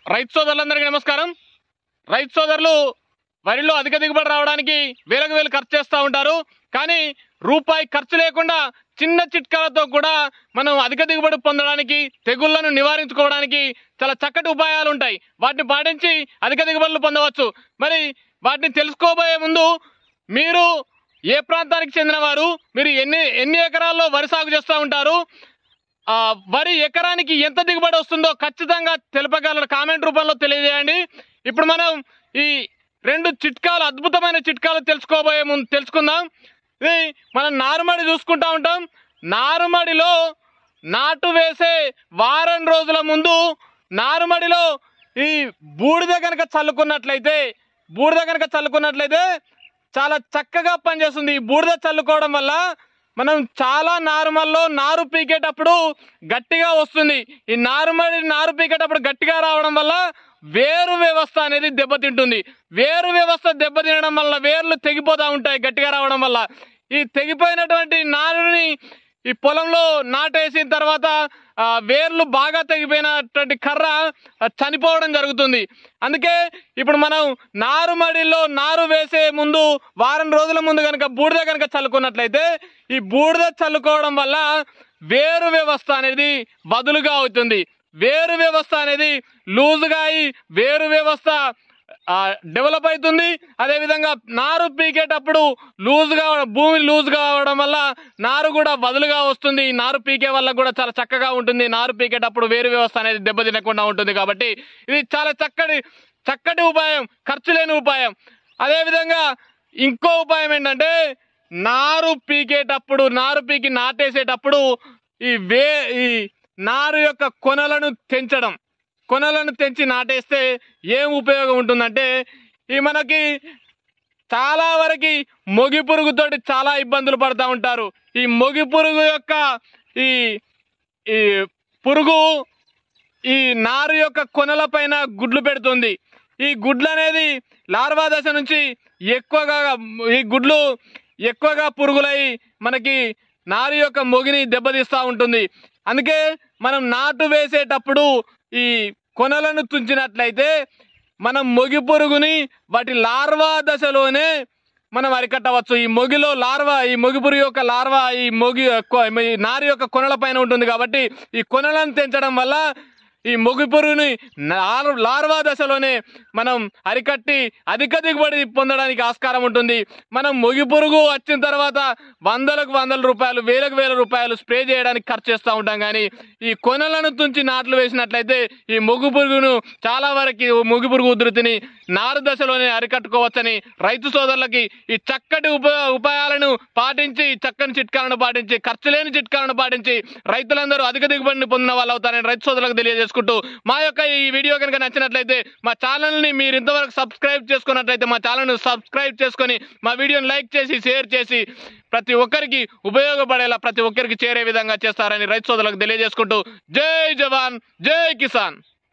రైతు సోదరులందరికీ నమస్కారం. రైతు సోదరులు వరిలో అధిక దిగుబడి రావడానికి వేలకు వేలు ఖర్చు చేస్తూ ఉంటారు. కానీ రూపాయి ఖర్చు లేకుండా చిన్న చిట్కాలతో కూడా మనం అధిక దిగుబడి పొందడానికి, తెగుళ్లను నివారించుకోవడానికి చాలా చక్కటి ఉపాయాలు ఉంటాయి. వాటిని పాటించి అధిక దిగుబడులు పొందవచ్చు. మరి వాటిని తెలుసుకోబోయే ముందు మీరు ఏ ప్రాంతానికి చెందినవారు, మీరు ఎన్ని ఎకరాల్లో వరి సాగు చేస్తూ ఉంటారు, వరి ఎకరానికి ఎంత దిగుబడి వస్తుందో ఖచ్చితంగా తెలుపగలరు. కామెంట్ రూపంలో తెలియజేయండి. ఇప్పుడు మనం ఈ రెండు చిట్కాలు, అద్భుతమైన చిట్కాలు తెలుసుకుందాం. ఇది మనం నారుమడి చూసుకుంటా ఉంటాం. నారుమడిలో నాటు వేసే వారం రోజుల ముందు నారుమడిలో ఈ బూడిద కనుక చల్లుకున్నట్లయితే చాలా చక్కగా పనిచేస్తుంది. ఈ బూడిద చల్లుకోవడం వల్ల మనం చాలా నారు పీకేటప్పుడు గట్టిగా వస్తుంది. ఈ నారు పీకేటప్పుడు గట్టిగా రావడం వల్ల వేరు వ్యవస్థ అనేది దెబ్బతింటుంది. వేరు వ్యవస్థ దెబ్బతినడం వల్ల వేర్లు తెగిపోతూ ఉంటాయి గట్టిగా రావడం వల్ల. ఈ తెగిపోయినటువంటి నారుని ఈ పొలంలో నాటేసిన తర్వాత వేర్లు బాగా తెగిపోయినటువంటి కర్ర చనిపోవడం జరుగుతుంది. అందుకే ఇప్పుడు మనం నారుమడిలో నారు వేసే ముందు వారం రోజుల ముందు కనుక బూడిద కనుక చల్లుకున్నట్లయితే ఈ బూడిద చల్లుకోవడం వల్ల వేరు వ్యవస్థ అనేది వదులుగా అవుతుంది. వేరు వ్యవస్థ అనేది లూజుగా అయి వేరు వ్యవస్థ డెవలప్ అవుతుంది. అదేవిధంగా నారు పీకేటప్పుడు భూమి లూజ్గా అవడం వల్ల నారు కూడా వదులుగా వస్తుంది. ఈ నారు పీకే వల్ల కూడా చాలా చక్కగా ఉంటుంది. నారు పీకేటప్పుడు వేరు వ్యవస్థ అనేది దెబ్బతినకుండా ఉంటుంది. కాబట్టి ఇది చాలా చక్కటి ఉపాయం, ఖర్చు లేని ఉపాయం. అదేవిధంగా ఇంకో ఉపాయం ఏంటంటే నారు పీకి నాటేసేటప్పుడు ఈ నారు యొక్క కొనలను తెంచి నాటేస్తే ఏం ఉపయోగం ఉంటుందంటే మనకి చాలా వరకు మొగి పురుగుతోటి చాలా ఇబ్బందులు పడుతూ ఉంటారు. ఈ మొగి పురుగు యొక్క ఈ పురుగు ఈ నారు యొక్క కొనల పైన గుడ్లు పెడుతుంది. ఈ గుడ్లు అనేది లార్వా దశ నుంచి ఎక్కువగా పురుగులై మనకి నారు యొక్క మొగిని దెబ్బతీస్తూ ఉంటుంది. అందుకే మనం నాటు వేసేటప్పుడు ఈ కొనలను తుంచినట్లయితే మనం మొగి పురుగుని వాటి లార్వా దశలోనే మనం అరికట్టవచ్చు. ఈ మొగి పురుగు యొక్క లార్వా ఈ నారు యొక్క కొనల పైన ఉంటుంది. కాబట్టి ఈ కొనలను తెంచడం వల్ల ఈ మొగి పురుగుని లార్వా దశలోనే మనం అరికట్టి అధిక దిగుబడి పొందడానికి ఆస్కారం ఉంటుంది. మనం మొగి పురుగు వచ్చిన తర్వాత వందల రూపాయలు, వేల రూపాయలు స్ప్రే చేయడానికి ఖర్చు చేస్తూ ఉంటాం. కానీ ఈ కొనలను తుంచి నాట్లు వేసినట్లయితే ఈ మొగి పురుగును చాలా వరకు మొగి పురుగు ఉధృతిని నారు దశలోనే అరికట్టుకోవచ్చని రైతు సోదరులకి ఈ చక్కటి ఉపాయాలను పాటించి, చక్కని చిట్కాలను పాటించి, ఖర్చు లేని చిట్కాలను పాటించి రైతులందరూ అధిక దిగుబడిని పొందిన వాళ్ళు అవుతారని రైతు సోదరులకు తెలియజేసుకుంటూ మా యొక్క ఈ వీడియో కనుక నచ్చినట్లయితే మా ఛానల్ని మీరు ఇంతవరకు సబ్స్క్రైబ్ చేసుకున్నట్లయితే మా ఛానల్ని సబ్స్క్రైబ్ చేసుకొని మా వీడియోని లైక్ చేసి, షేర్ చేసి ప్రతి ఒక్కరికి ఉపయోగపడేలా ప్రతి ఒక్కరికి చేరే విధంగా చేస్తారని రైతు సోదరులకు తెలియజేసుకుంటూ జై జవాన్, జై కిసాన్.